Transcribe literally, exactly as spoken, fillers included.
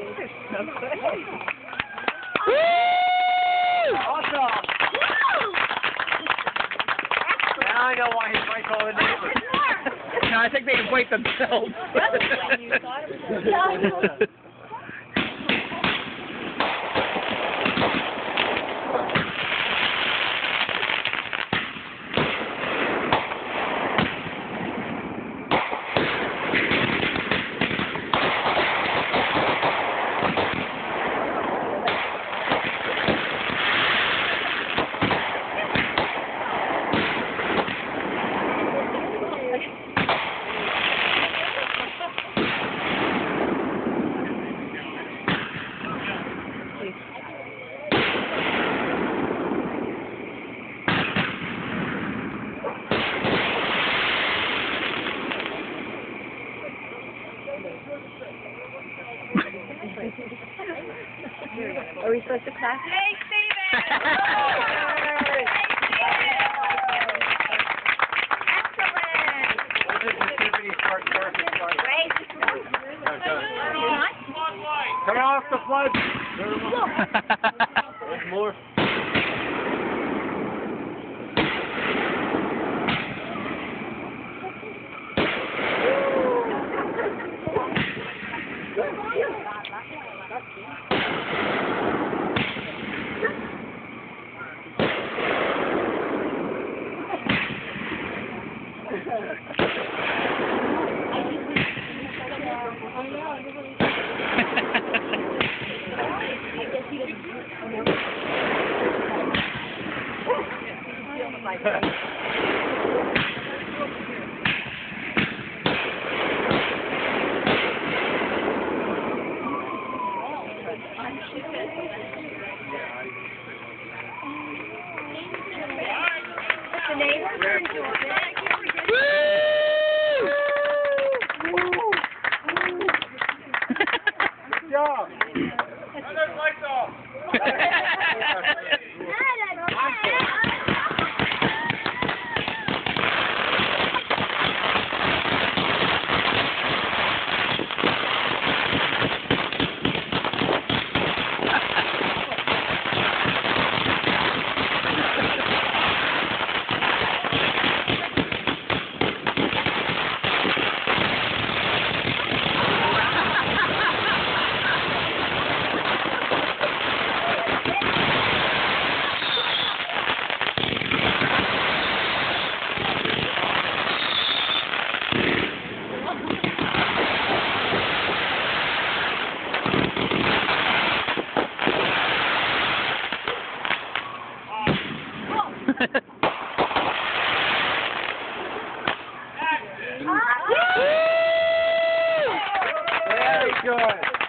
Awesome! Now I know why he invites all the neighbors. No, I think they invite themselves. Are we supposed to clap? Hey, Steven! Turn off the flood! There's more. The neighbors are enjoying it. Good job! Turn those lights off! Very good.